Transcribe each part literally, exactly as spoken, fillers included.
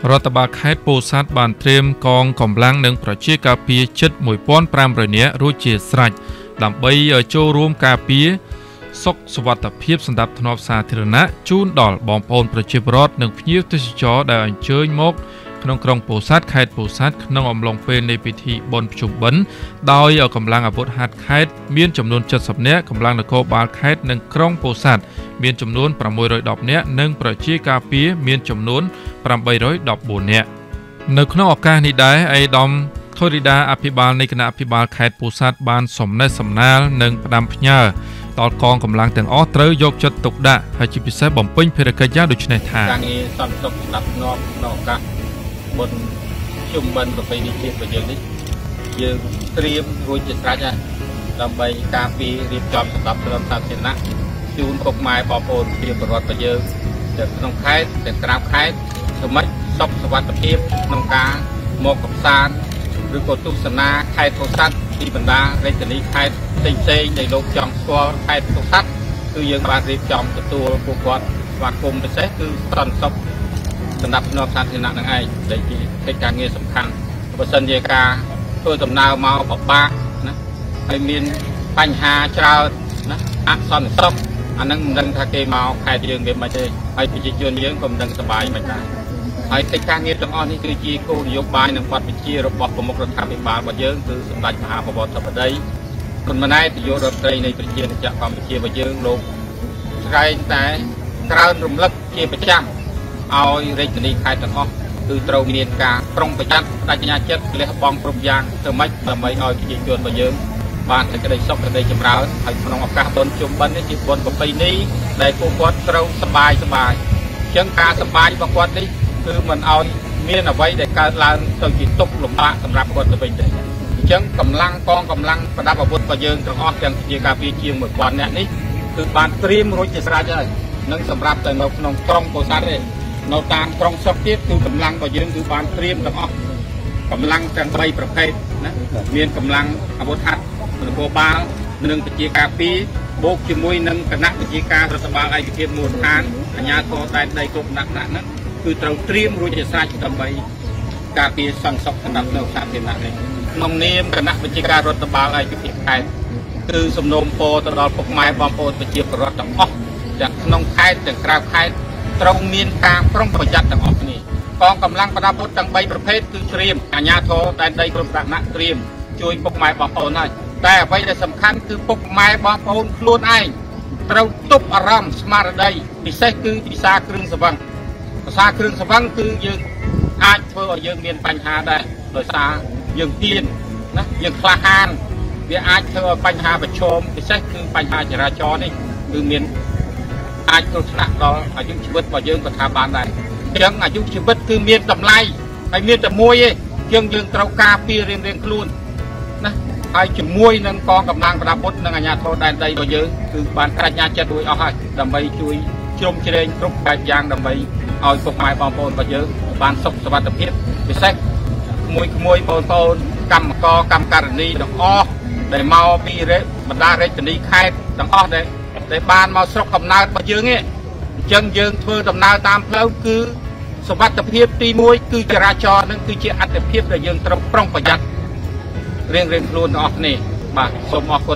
រដ្ឋបាលខេត្តពោធិ៍សាត់បានត្រៀមកងកម្លាំងនិងប្រជាការពារជិត một nghìn năm trămនាក់រួចជាស្រេចដើម្បីចូលរួមការពារសុខសុវត្ថិភាពសម្រាប់ធ្នាប់សាធារណៈជូនដល់បងប្អូនប្រជាពលរដ្ឋនិងភ្ញៀវទេសចរដែលអញ្ជើញមកក្នុងក្រុងពោធិ៍សាត់ខេត្តពោធិ៍សាត់ក្នុងអំឡុងពេលនៃពិធីបុណ្យភ្ជុំបិណ្ឌដោយកម្លាំងអាវុធហត្ថខេត្តមានចំនួនเจ็ดสิบនាក់កម្លាំងនគរបាលខេត្តនិងក្រុងពោធិ៍សាត់មានចំនួនប្រាំមួយរយដប់នាក់និងប្រជាការពារមានចំនួនប្រាំបីរយដប់បួននាក់នៅក្នុងឱកាសនេះដែរអេដាមធូរីដាអភិបាលនៃគណៈអភិបាលខេត្តពោធិ៍សាត់បានសំណេះសំណាលនិងផ្ដាំផ្ញើដល់កងកម្លាំងទាំងអស់ត្រូវយកចិត្តទុកដាក់ហើយជាពិសេសបំពេញភារកិច្ចយ៉ាងដូចនេះថាការងារសន្តិសុខស្ដាប់ស្នប់ក្នុងឱកាសបុណ្យជុំបិណ្ឌប្រពៃណីជាតិរបស់យើងនេះយើងត្រៀមរួចជាស្រេចហើយដើម្បីការពាររៀបចំសម្រាប់ក្រុមសាធារណៈជូនពុកម៉ែបងប្អូនប្រជាពលរដ្ឋរបស់យើងទាំងក្នុងខេត្តទាំងក្រៅខេត្តសម្រាប់សុខសុវត្ថិភាពក្នុងការមកកំសាន្តឬក៏ទស្សនាខេត្តពោធិ៍សាត់ពីបណ្ដារាជធានីខេត្តផ្សេងៗដែលលោកចង់ស្គាល់ខេត្តពោធិ៍សាត់គឺយើងបានរៀបចំទទួលពួកគាត់ស្វាគមន៍ពិសេសគឺសន្តិសុខសម្រាប់នៅសាធារណៈនឹងឯងដែលជាកិច្ចការងារសំខាន់បើសិនជាការធ្វើដំណើរមកពិបាកណាហើយមានបញ្ហាច្រើនណាអសន្តិសុខអានឹងមិនដឹងថាគេមកខេត្តយើងវាមិនទេហើយប្រជាជនយើងក៏មិនដឹងសប្បាយមិនដែរហើយកិច្ចការងារទាំងអស់នេះគឺជាគោលនយោបាយនិងបទបញ្ជារបស់ប្រមុខរដ្ឋាភិបាលរបស់យើងគឺសម្ដេចមហាបវរធិបតីគុណម៉ែននាយករដ្ឋមន្ត្រីនៃប្រជាជាតិកម្ពុជារបស់យើងលោកស្រែងតែក្រើនរំលឹកជាប្រចាំឲ្យរាជធានីខេត្តទាំងអស់គឺត្រូវមានការប្រុងប្រយ័ត្នបដិញ្ញាចិត្តលះបង់គ្រប់យ៉ាងទៅម៉េចដើម្បីឲ្យប្រជាជនរបស់យើងបានសេចក្តីសុខសេចក្តីចម្រើនហើយក្នុងឱកាសបុណ្យជុំបិណ្ឌនេះជាបុណ្យប្រពៃណីដែលពួកគាត់ត្រូវសប្បាយសប្បាយអញ្ចឹងការសប្បាយរបស់គាត់នេះគឺមិនឲ្យមានអ្វីដែលកើតឡើងទៅជាទុក្ខលំបាកសម្រាប់គាត់ទៅវិញទេអញ្ចឹងកម្លាំងកងកម្លាំងប្រដាប់អាវុធរបស់យើងទាំងអស់ទាំងជាការពារជាងមួយពាន់នាក់នេះគឺបានត្រៀមរួចជាស្រេចហើយនឹងសម្រាប់តែនៅក្នុងក្រុងពោធិ៍សាត់ទេនៅតាមក្រុងស្រុកទៀតគឺកម្លាំងរបស់យើងគឺបានត្រៀមទាំងអស់កម្លាំងទាំងបីប្រភេទណាមានកម្លាំងអាវុធហត្ថនគរបាលនិងប្រជាការពារបូកជាមួយនឹងគណៈប្រជាការរដ្ឋបាលឯកភាពមូលដ្ឋានអាជ្ញាធរដែនដីគ្រប់ដំណាក់ហ្នឹងគឺត្រូវត្រៀមរួចជាស្រេចដើម្បីការពារសន្តិសុខសម្រាប់នៅសាធារណៈនេះក្នុងនាមគណៈប្រជាការរដ្ឋបាលឯកភាពខេត្តគឺសំណូមពរទៅដល់ពុកម៉ែបងប្អូនប្រជាពលរដ្ឋទាំងអស់ទាំងក្នុងខេត្តទាំងក្រៅខេត្តត្រូវមានការប្រុងប្រយ័ត្នទាំងអស់គ្នាកងកម្លាំងប្រដាប់អាវុធទាំងបីប្រភេទគឺត្រៀមអាជ្ញាធរដែនដីគ្រប់ដំណាក់ត្រៀមជួយពុកម៉ែបងប្អូនហើយតែអ្វីដែលសំខាន់គឺពុកម៉ែបងប្អូនខ្លួនឯងត្រូវទប់អារម្មណ៍ស្មារតីពិសេសគឺភាសាគ្រឿងសង្វឹងភាសាគ្រឿងសង្វឹងគឺយើងអាចធ្វើឲ្យយើងមានបញ្ហាដែរដោយសារយើងហ៊ានណាយើងក្លាហានវាអាចធ្វើឲ្យបញ្ហាប្រឈមពិសេសគឺបញ្ហាចរាចរណ៍នេះគឺមានអាចគ្រោះថ្នាក់ដល់អាយុជីវិតរបស់យើងក៏ថាបានដែរអញ្ចឹងអាយុជីវិតគឺមានតម្លៃហើយមានតែមួយទេយើងយើងត្រូវការពាររៀងរៀងខ្លួនណាហើយជាមួយនឹងកងកម្លាំងប្រដាប់អាវុធនិងអាជ្ញាធរដែនដីរបស់យើងគឺបានប្រាជ្ញាចិត្តរួចអស់ហើយដើម្បីជួយជ្រោមជ្រែងគ្រប់បែបយ៉ាងដើម្បីឲ្យពុកម៉ែបងប្អូនរបស់យើងបានសុខសុវត្ថិភាពពិសេសក្មួយក្មួយបងប្អូនកម្មករកម្មការិនីទាំងអស់ដែលមកពីបណ្ដារាជធានីខេត្តទាំងអស់ដែលដែលបានមកស្រុកកំណើតរបស់យើងនេះអញ្ចឹងយើងធ្វើដំណើរតាមផ្លូវគឺសុវត្ថិភាពទីមួយគឺចរាចរណ៍នឹងគឺជាអត្ថភាពដែលយើងត្រូវប្រុងប្រយ័ត្នរៀងរៀងខ្លួនទាំងអស់គ្នាបាទសូមអរគុណ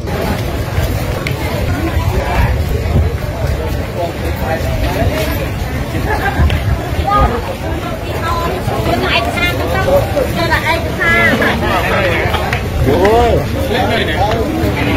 ឯកសារទៅទៅឯកសារ